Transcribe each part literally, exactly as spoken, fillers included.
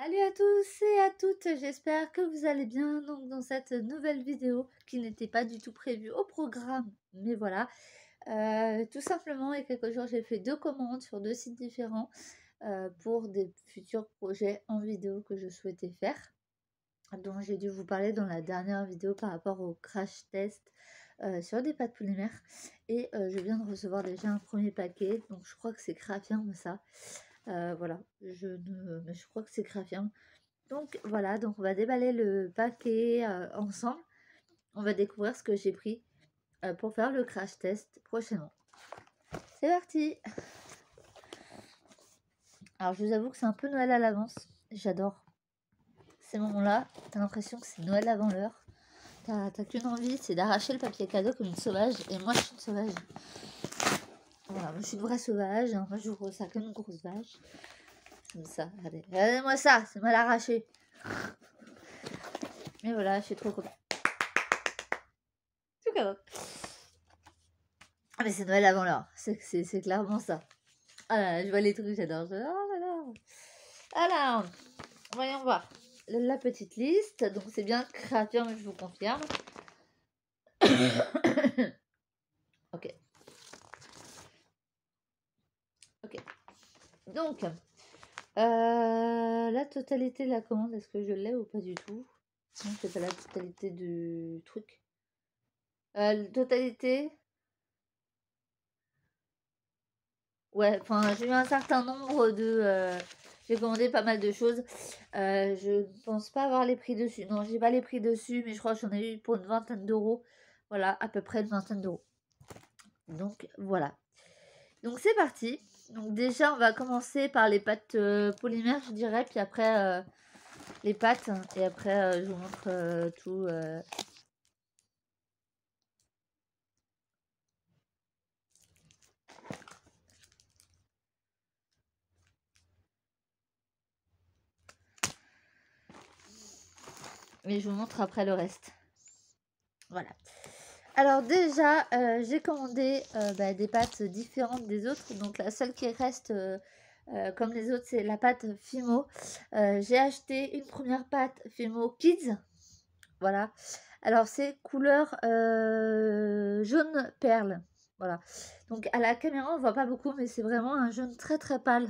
Salut à tous et à toutes, j'espère que vous allez bien. Donc dans cette nouvelle vidéo qui n'était pas du tout prévue au programme, mais voilà, euh, tout simplement il y a quelques jours j'ai fait deux commandes sur deux sites différents euh, pour des futurs projets en vidéo que je souhaitais faire, dont j'ai dû vous parler dans la dernière vidéo par rapport au crash test euh, sur des pâtes polymères. Et euh, je viens de recevoir déjà un premier paquet, donc je crois que c'est Crafirm ça. Euh, voilà, je ne, mais je crois que c'est Crafirm. Donc voilà, donc on va déballer le paquet euh, ensemble. On va découvrir ce que j'ai pris euh, pour faire le crash test prochainement. C'est parti. Alors je vous avoue que c'est un peu Noël à l'avance. J'adore ces moments-là. T'as l'impression que c'est Noël avant l'heure. T'as qu'une envie, c'est d'arracher le papier cadeau comme une sauvage. Et moi je suis une sauvage. Voilà, moi je suis une vraie sauvage. Hein. Moi j'ouvre ça comme une grosse vache. Comme ça, regardez. Regardez-moi ça, c'est mal arraché. Mais voilà, je suis trop contente. Tout cadeau. Ah mais c'est Noël avant l'heure, c'est clairement ça. Ah là là, je vois les trucs, j'adore. Oh là là. Alors, voyons voir. La petite liste, donc c'est bien Crafirm, je vous confirme. Ok. Ok. Donc, euh, la totalité de la commande, est-ce que je l'ai ou pas du tout? Non, c'est pas la totalité du truc. Euh, la totalité... Ouais, enfin, j'ai eu un certain nombre de... Euh, j'ai commandé pas mal de choses. Euh, je ne pense pas avoir les prix dessus. Non, j'ai pas les prix dessus, mais je crois que j'en ai eu pour une vingtaine d'euros. Voilà, à peu près une vingtaine d'euros. Donc, voilà. Donc, c'est parti. Donc, déjà, on va commencer par les pâtes euh, polymères, je dirais. Puis après, euh, les pâtes. Et après, euh, je vous montre euh, tout... Euh, mais je vous montre après le reste. Voilà. Alors déjà, euh, j'ai commandé euh, bah, des pâtes différentes des autres. Donc la seule qui reste euh, euh, comme les autres, c'est la pâte Fimo. Euh, j'ai acheté une première pâte Fimo Kids. Voilà. Alors c'est couleur euh, jaune perle. Voilà. Donc à la caméra, on voit pas beaucoup, mais c'est vraiment un jaune très très pâle.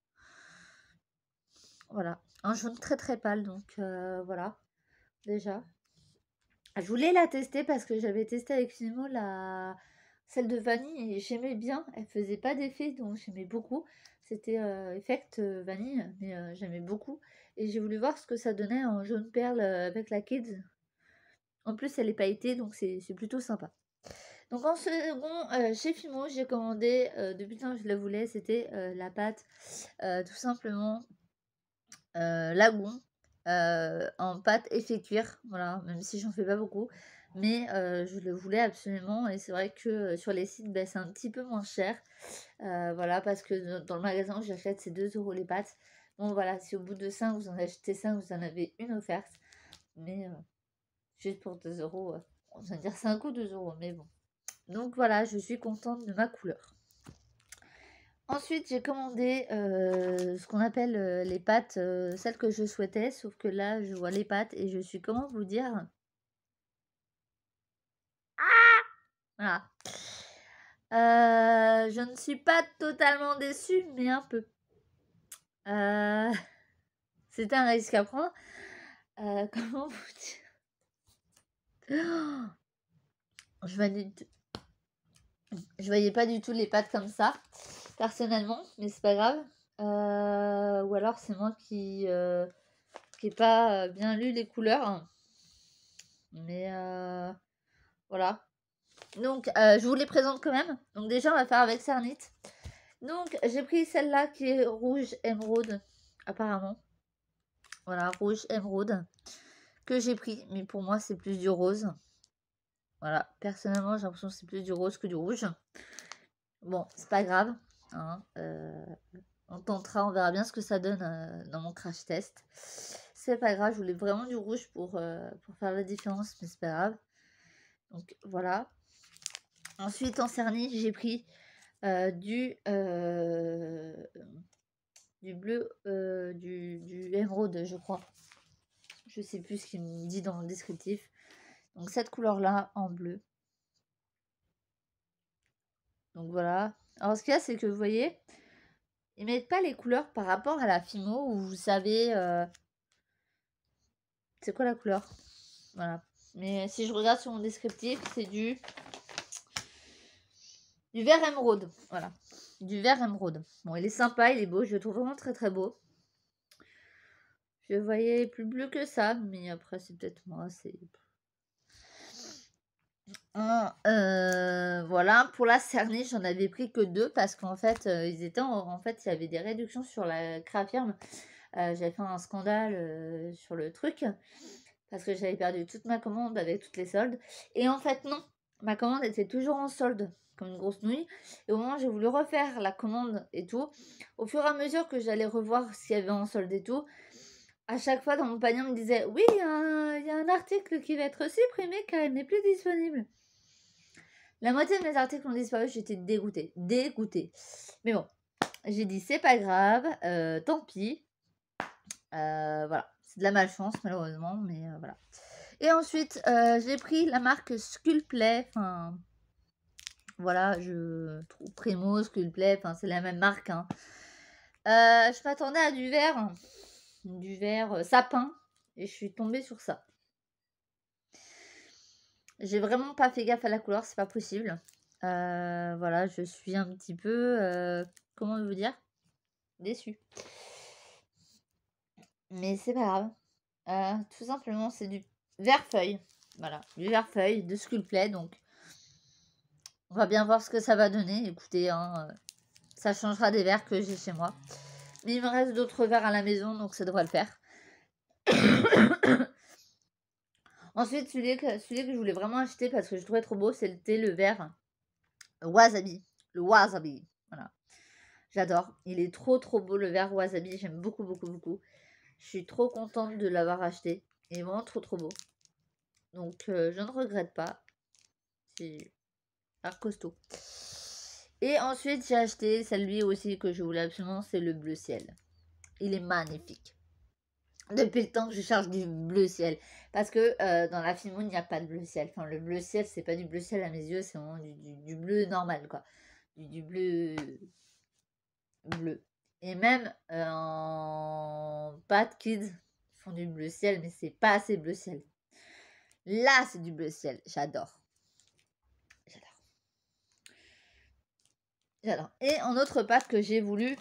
Voilà. Un jaune très très pâle. Donc euh, voilà. Déjà. Je voulais la tester parce que j'avais testé avec Fimo la celle de vanille et j'aimais bien. Elle faisait pas d'effet donc j'aimais beaucoup. C'était euh, effect euh, vanille mais euh, j'aimais beaucoup. Et j'ai voulu voir ce que ça donnait en jaune perle euh, avec la Kids. En plus elle est pailletée donc c'est plutôt sympa. Donc en second, euh, chez Fimo, j'ai commandé, euh, depuis le temps que je la voulais, c'était euh, la pâte euh, tout simplement euh, Lagoon. Euh, en pâte effet cuir, voilà, même si j'en fais pas beaucoup, mais euh, je le voulais absolument et c'est vrai que euh, sur les sites bah, c'est un petit peu moins cher, euh, voilà, parce que dans le magasin où j'achète c'est deux euros les pâtes. Bon voilà, si au bout de cinq vous en achetez cinq, vous en avez une offerte, mais euh, juste pour deux euros, euh, on va dire cinq ou deux euros, mais bon. Donc voilà, je suis contente de ma couleur. Ensuite, j'ai commandé euh, ce qu'on appelle euh, les pâtes, euh, celles que je souhaitais, sauf que là, je vois les pâtes et je suis, comment vous dire? Ah voilà. Euh, je ne suis pas totalement déçue, mais un peu. Euh, C'était un risque à prendre. Euh, comment vous dire? Oh, je voyais, je voyais pas du tout les pâtes comme ça, personnellement, mais c'est pas grave. Euh, ou alors c'est moi qui euh, qui n'ai pas bien lu les couleurs. Mais euh, voilà. Donc, euh, je vous les présente quand même. Donc, déjà, on va faire avec Cernit. Donc, j'ai pris celle-là qui est rouge émeraude, apparemment. Voilà, rouge émeraude. Que j'ai pris. Mais pour moi, c'est plus du rose. Voilà. Personnellement, j'ai l'impression que c'est plus du rose que du rouge. Bon, c'est pas grave. Hein, euh, on tentera, on verra bien ce que ça donne euh, dans mon crash test. C'est pas grave, je voulais vraiment du rouge pour, euh, pour faire la différence, mais c'est pas grave. Donc voilà. Ensuite, en Cerny, j'ai pris euh, du, euh, du bleu, euh, du, du émeraude, je crois. Je sais plus ce qu'il me dit dans le descriptif. Donc cette couleur-là en bleu. Donc voilà. Alors ce qu'il y a, c'est que vous voyez, ils mettent pas les couleurs par rapport à la Fimo où vous savez... Euh... C'est quoi la couleur? Voilà. Mais si je regarde sur mon descriptif, c'est du... Du vert émeraude. Voilà. Du vert émeraude. Bon, il est sympa, il est beau. Je le trouve vraiment très très beau. Je voyais plus bleu que ça, mais après, c'est peut-être moi. C'est... Euh, voilà, pour la Cerny, j'en avais pris que deux parce qu'en fait, euh, ils étaient en, en fait, il y avait des réductions sur la Créafirme. Euh, j'avais fait un scandale euh, sur le truc parce que j'avais perdu toute ma commande avec toutes les soldes. Et en fait, non, ma commande était toujours en solde, comme une grosse nouille. Et au moment où j'ai voulu refaire la commande et tout, au fur et à mesure que j'allais revoir ce qu'il y avait en solde et tout, à chaque fois dans mon panier, on me disait oui, il y, y a un article qui va être supprimé car il n'est plus disponible. La moitié de mes articles ont disparu, j'étais dégoûtée, dégoûtée. Mais bon, j'ai dit c'est pas grave, euh, tant pis. Euh, voilà, c'est de la malchance malheureusement, mais euh, voilà. Et ensuite, euh, j'ai pris la marque Sculplay, enfin, voilà, je trouve Primo, Sculplay, enfin, c'est la même marque. Hein. Euh, je m'attendais à du vert, du vert euh, sapin, et je suis tombée sur ça. J'ai vraiment pas fait gaffe à la couleur, c'est pas possible. Euh, voilà, je suis un petit peu, euh, comment vous dire, déçue. Mais c'est pas grave. Euh, tout simplement, c'est du vert feuille. Voilà, du vert feuille de Sculplay. Donc, on va bien voir ce que ça va donner. Écoutez, hein, euh, ça changera des verres que j'ai chez moi. Mais il me reste d'autres verres à la maison, donc ça devrait le faire. Ensuite, celui que, celui que je voulais vraiment acheter parce que je trouvais trop beau, c'était le vert wasabi. Le wasabi. Voilà. J'adore. Il est trop trop beau le vert wasabi. J'aime beaucoup beaucoup beaucoup. Je suis trop contente de l'avoir acheté. Il est vraiment trop trop beau. Donc euh, je ne regrette pas. C'est art costaud. Et ensuite j'ai acheté celui aussi que je voulais absolument. C'est le bleu ciel. Il est magnifique. Depuis le temps que je cherche du bleu ciel. Parce que euh, dans la Fimo, il n'y a pas de bleu ciel. Enfin, le bleu ciel, c'est pas du bleu ciel à mes yeux. C'est vraiment du, du, du bleu normal, quoi. Du, du bleu... bleu. Et même euh, en pâte kids, ils font du bleu ciel, mais c'est pas assez bleu ciel. Là, c'est du bleu ciel. J'adore. J'adore. J'adore. Et en autre pâte que j'ai voulu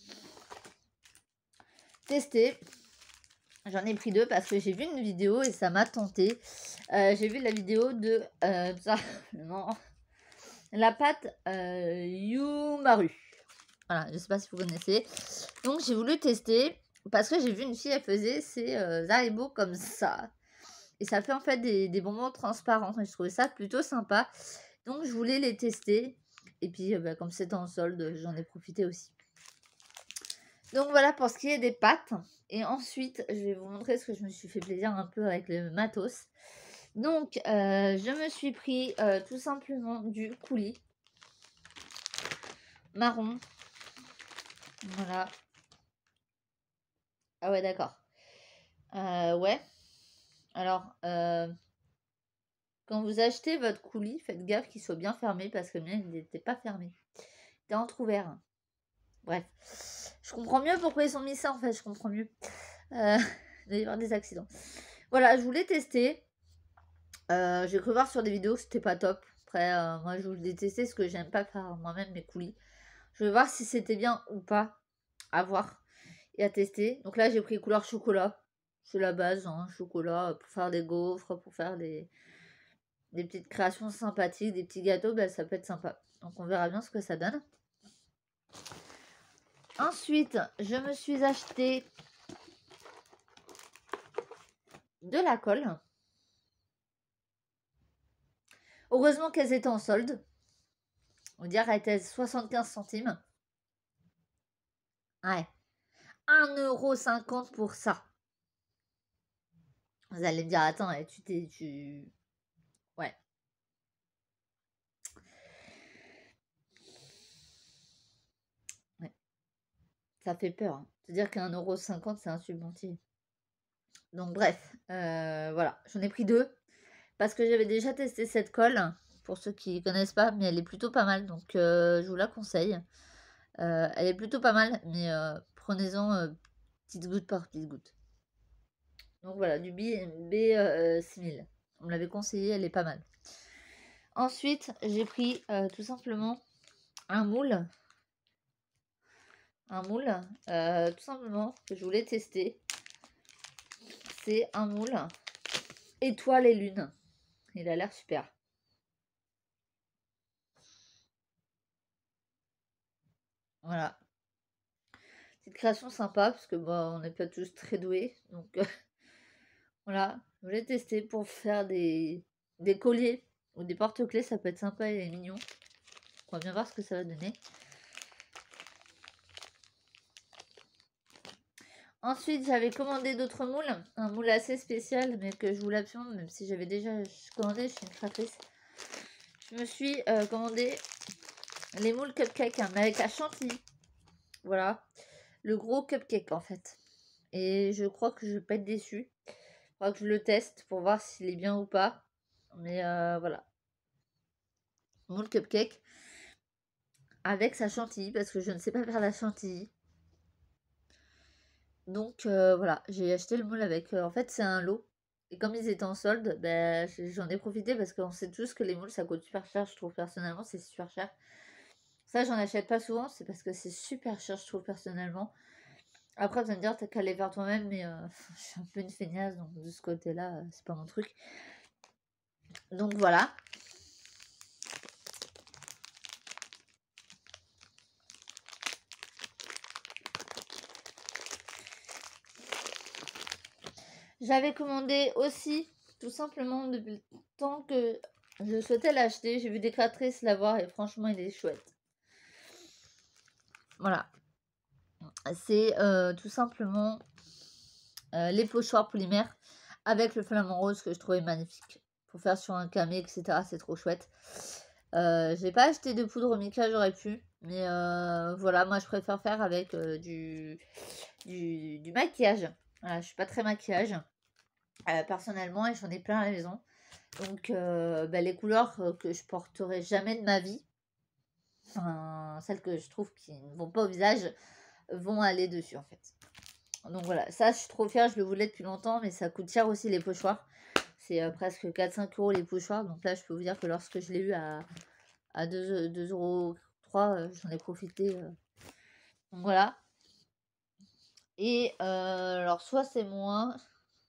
tester, j'en ai pris deux parce que j'ai vu une vidéo et ça m'a tenté. Euh, j'ai vu la vidéo de euh, ça, non, la pâte euh, Yumaru. Voilà, je sais pas si vous connaissez. Donc j'ai voulu tester parce que j'ai vu une fille, elle faisait ses euh, Haribo comme ça. Et ça fait en fait des, des bonbons transparents. Et je trouvais ça plutôt sympa. Donc je voulais les tester. Et puis euh, bah, comme c'était en solde, j'en ai profité aussi. Donc voilà pour ce qui est des pâtes. Et ensuite, je vais vous montrer ce que je me suis fait plaisir un peu avec le matos. Donc, euh, je me suis pris euh, tout simplement du coulis marron. Voilà. Ah ouais, d'accord. Euh, ouais. Alors, euh, quand vous achetez votre coulis, faites gaffe qu'il soit bien fermé parce que le mien, il n'était pas fermé. Il était entrouvert. Bref. Je comprends mieux pourquoi ils ont mis ça, en fait. Je comprends mieux. Euh, il va y avoir des accidents. Voilà, je voulais tester. Euh, j'ai cru voir sur des vidéos que c'était pas top. Après, euh, moi, je voulais tester parce que j'aime pas faire moi-même mes coulis. Je vais voir si c'était bien ou pas à voir et à tester. Donc là, j'ai pris couleur chocolat. C'est la base, hein, chocolat, pour faire des gaufres, pour faire des, des petites créations sympathiques, des petits gâteaux, ben, ça peut être sympa. Donc on verra bien ce que ça donne. Ensuite, je me suis acheté de la colle. Heureusement qu'elles étaient en solde. On va dire qu'elles étaient soixante-quinze centimes. Ouais. un euro cinquante pour ça. Vous allez me dire, attends, tu t'es... Tu... Ouais. Ouais. Ça fait peur. Hein. C'est-à-dire qu'un euro cinquante, c'est un subventif. Donc bref, euh, voilà, j'en ai pris deux. Parce que j'avais déjà testé cette colle, pour ceux qui connaissent pas, mais elle est plutôt pas mal, donc euh, je vous la conseille. Euh, elle est plutôt pas mal, mais euh, prenez-en euh, petite goutte par petite goutte. Donc voilà, du B, B euh, six mille. On me l'avait conseillé, elle est pas mal. Ensuite, j'ai pris euh, tout simplement un moule. Un moule, euh, tout simplement, que je voulais tester. C'est un moule étoile et lune. Il a l'air super. Voilà. Petite création sympa, parce que bon, on n'est pas tous très doués. Donc euh, voilà, je voulais tester pour faire des, des colliers ou des porte-clés. Ça peut être sympa et mignon. On va bien voir ce que ça va donner. Ensuite, j'avais commandé d'autres moules. Un moule assez spécial, mais que je voulais absolument, même si j'avais déjà commandé chez une créatrice. Je me suis euh, commandé les moules cupcake, hein, mais avec la chantilly. Voilà, le gros cupcake en fait. Et je crois que je vais pas être déçue. Il faudra que je le teste pour voir s'il est bien ou pas. Mais euh, voilà. Moule cupcake avec sa chantilly, parce que je ne sais pas faire la chantilly. Donc euh, voilà, j'ai acheté le moule avec... euh, en fait, c'est un lot. Et comme ils étaient en solde, ben, j'en ai profité parce qu'on sait tous que les moules, ça coûte super cher. Je trouve personnellement, c'est super cher. Ça, j'en achète pas souvent. C'est parce que c'est super cher, je trouve personnellement. Après, vous allez me dire, t'as qu'à les faire toi-même, mais euh, je suis un peu une feignasse, donc de ce côté-là, euh, c'est pas mon truc. Donc voilà. J'avais commandé aussi, tout simplement, depuis le temps que je souhaitais l'acheter. J'ai vu des créatrices l'avoir et franchement, il est chouette. Voilà. C'est euh, tout simplement euh, les pochoirs polymères avec le flamant rose que je trouvais magnifique. Pour faire sur un camé, et cetera. C'est trop chouette. Euh, j'ai pas acheté de poudre mica, j'aurais pu. Mais euh, voilà, moi je préfère faire avec euh, du, du, du maquillage. Voilà, je suis pas très maquillage. Euh, personnellement, et j'en ai plein à la maison. Donc, euh, bah, les couleurs euh, que je porterai jamais de ma vie, enfin, celles que je trouve qui ne vont pas au visage, vont aller dessus en fait. Donc voilà, ça je suis trop fière, je le voulais depuis longtemps, mais ça coûte cher aussi les pochoirs. C'est euh, presque quatre cinq euros les pochoirs. Donc là, je peux vous dire que lorsque je l'ai eu à, à deux euros trois, euh, j'en ai profité. Euh. Donc voilà. Et euh, alors, soit c'est moins.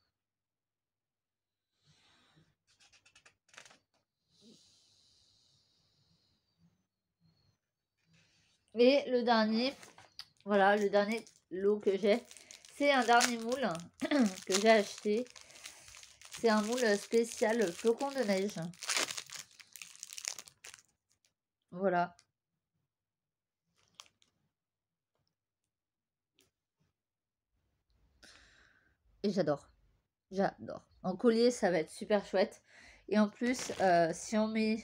Et le dernier, voilà, le dernier lot que j'ai, c'est un dernier moule que j'ai acheté. C'est un moule spécial flocon de neige. Voilà. Et j'adore. J'adore. En collier, ça va être super chouette. Et en plus, euh, si on met...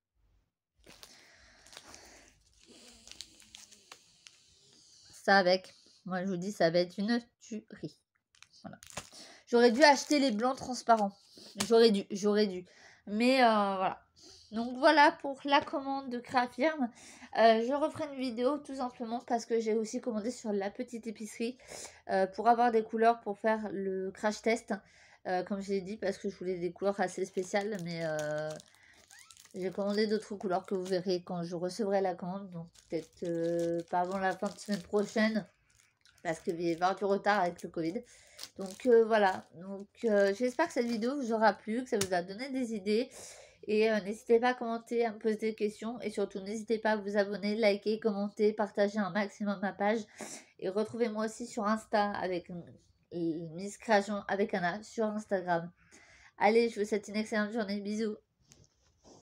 ça avec, moi je vous dis, ça va être une tuerie. Voilà. J'aurais dû acheter les blancs transparents. J'aurais dû, j'aurais dû. Mais euh, voilà. Donc voilà pour la commande de Créafirm. Euh, je referai une vidéo tout simplement parce que j'ai aussi commandé sur la petite épicerie euh, pour avoir des couleurs pour faire le crash test. Euh, comme je l'ai dit, parce que je voulais des couleurs assez spéciales. Mais euh, j'ai commandé d'autres couleurs que vous verrez quand je recevrai la commande. Donc peut-être euh, pas avant la fin de semaine prochaine. Parce qu'il va y avoir du retard avec le Covid. Donc euh, voilà, donc euh, j'espère que cette vidéo vous aura plu, que ça vous a donné des idées. Et euh, n'hésitez pas à commenter, à me poser des questions. Et surtout, n'hésitez pas à vous abonner, liker, commenter, partager un maximum ma page. Et retrouvez-moi aussi sur Insta avec Miss Création avec Anna sur Instagram. Allez, je vous souhaite une excellente journée. Bisous.